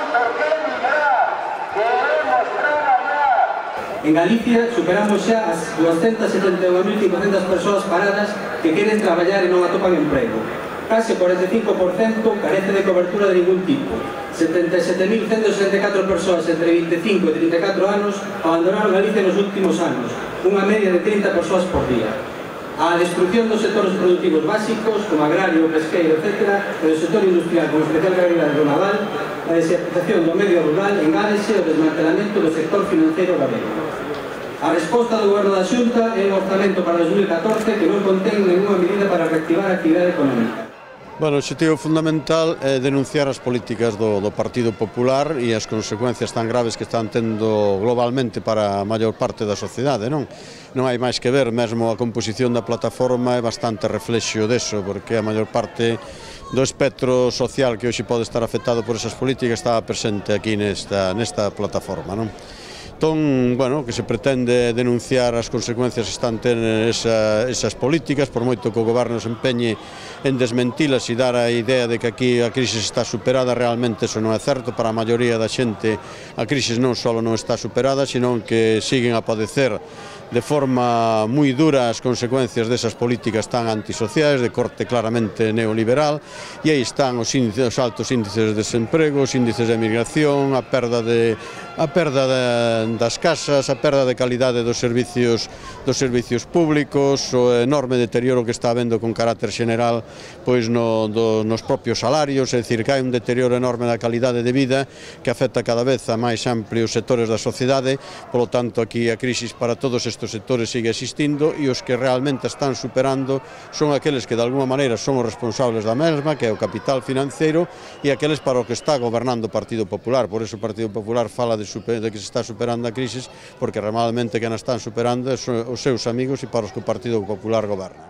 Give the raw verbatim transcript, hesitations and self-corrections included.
En Galicia superamos xa as doscientas setenta e un mil cincocentas persoas paradas que queren traballar e non atopan emprego. Case o cuarenta e cinco por cento carece de cobertura de ningún tipo. setenta e sete mil ciento sesenta e catro persoas entre vinte e cinco e trinta e catro anos abandonaron Galicia nos últimos anos, unha media de trinta persoas por día. A destrucción dos sectores productivos básicos, como agrario, pesqueiro, etcétera, e do sector industrial, como especial gravidade do naval, a desertización do medio rural, engádese o desmantelamento do sector financeiro galego. A resposta do Goberno da Xunta é un orzamento para dos mil catorce que non contén ninguna medida para reactivar a actividade económica. Bueno, o objetivo fundamental é denunciar as políticas do, do Partido Popular e as consecuencias tan graves que están tendo globalmente para a maior parte da sociedade, non? Non hai máis que ver, mesmo a composición da plataforma é bastante reflexo deso, porque a maior parte do espectro social que hoxe pode estar afectado por esas políticas está presente aquí nesta, nesta plataforma, non? Entón, bueno, que se pretende denunciar as consecuencias que están tendo esa, esas políticas, por moito que o goberno se empeñe en desmentilas e dar a idea de que aquí a crise está superada, realmente eso non é certo. Para a maioría da xente a crise non só non está superada, sino que siguen a padecer de forma moi dura as consecuencias desas políticas tan antisociais, de corte claramente neoliberal, e aí están os, índices, os altos índices de desemprego, os índices de emigración, a perda, de, a perda de, das casas, a perda de calidade dos servicios, dos servicios públicos, o enorme deterioro que está habendo con carácter general pois no, do, nos propios salarios, é dicir, que hai un deterioro enorme da calidade de vida que afecta cada vez a máis amplios sectores da sociedade. Polo tanto, aquí a crisis para todos estes estes sectores sigue existindo e os que realmente están superando son aqueles que de alguma maneira son os responsables da mesma, que é o capital financeiro, e aqueles para o que está gobernando o Partido Popular. Por eso o Partido Popular fala de, super, de que se está superando a crisis, porque realmente quen a están superando son os seus amigos e para os que o Partido Popular goberna.